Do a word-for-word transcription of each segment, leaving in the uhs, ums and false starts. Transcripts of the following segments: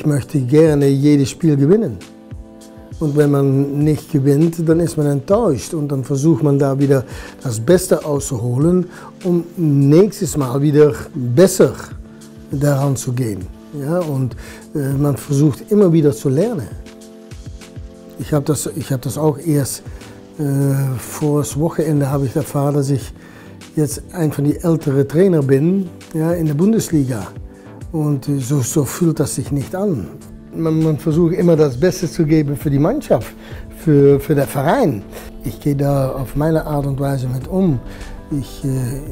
ich möchte gerne jedes Spiel gewinnen. Und wenn man nicht gewinnt, dann ist man enttäuscht und dann versucht man da wieder das Beste auszuholen, um nächstes Mal wieder besser daran zu gehen. Ja, und äh, man versucht immer wieder zu lernen. Ich habe das, ich hab das auch erst äh, vor das Wochenende habe ich erfahren, dass ich jetzt ein von den älteren Trainer bin, ja, in der Bundesliga. Und äh, so, so fühlt das sich nicht an. Man, man versucht immer das Beste zu geben für die Mannschaft, für, für den Verein. Ich gehe da auf meine Art und Weise mit um. Ich,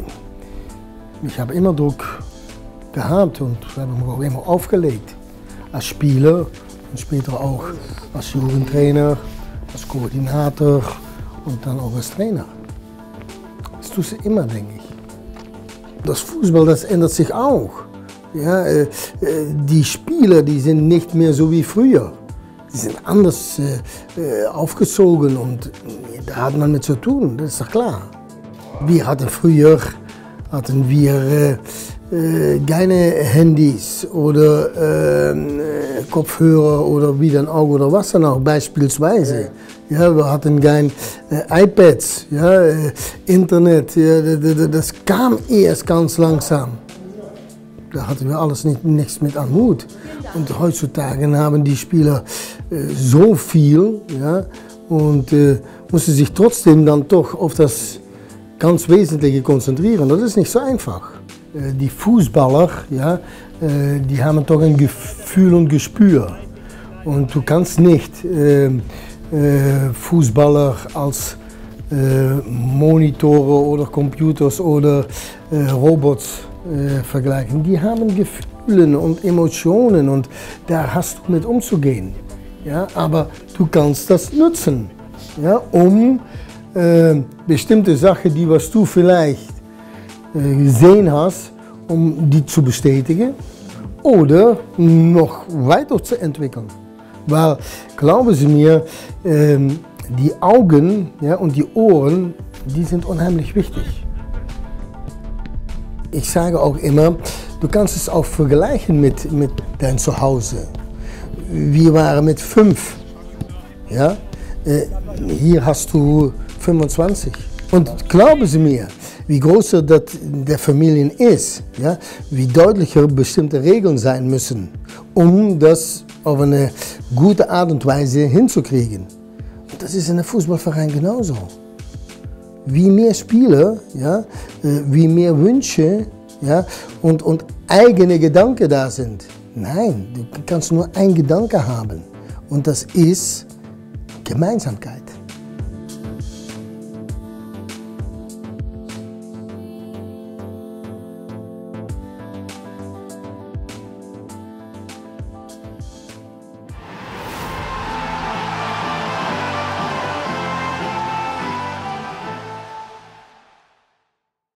äh, ich habe immer Druck gehabt und habe mich auch immer aufgelegt. Als Spieler und später auch als Jugendtrainer, als Koordinator und dann auch als Trainer. Das tue ich immer, denke ich. Das Fußball, das ändert sich auch. Ja, äh, die Spieler, die sind nicht mehr so wie früher. Die sind anders äh, aufgezogen und äh, da hat man mit zu tun, das ist doch klar. Wir hatten früher hatten wir äh, äh, keine Handys oder äh, Kopfhörer oder wie dann auch oder was dann auch beispielsweise. Ja, wir hatten kein äh, iPads, ja, äh, Internet, ja, das kam erst ganz langsam. Da hatten wir alles nicht, nichts mit am Hut. Und heutzutage haben die Spieler äh, so viel, ja, und äh, müssen sich trotzdem dann doch auf das ganz Wesentliche konzentrieren. Das ist nicht so einfach. Äh, die Fußballer, ja, äh, die haben doch ein Gefühl und Gespür. Und du kannst nicht äh, äh, Fußballer als äh, Monitore oder Computers oder äh, Robots Äh, vergleichen. Die haben Gefühle und Emotionen und da hast du mit umzugehen. Ja? Aber du kannst das nutzen, ja? Um äh, bestimmte Sachen, die was du vielleicht äh, gesehen hast, um die zu bestätigen oder noch weiter zu entwickeln. Weil, glauben Sie mir, äh, die Augen, ja, und die Ohren, die sind unheimlich wichtig. Ich sage auch immer, du kannst es auch vergleichen mit, mit deinem Zuhause. Wir waren mit fünf. Ja? Hier hast du fünfundzwanzig. Und glauben Sie mir, wie größer das der Familien ist, ja? Wie deutlicher bestimmte Regeln sein müssen, um das auf eine gute Art und Weise hinzukriegen. Und das ist in einem Fußballverein genauso. Wie mehr Spieler, ja, wie mehr Wünsche, ja, und, und eigene Gedanken da sind. Nein, du kannst nur einen Gedanke haben und das ist Gemeinsamkeit.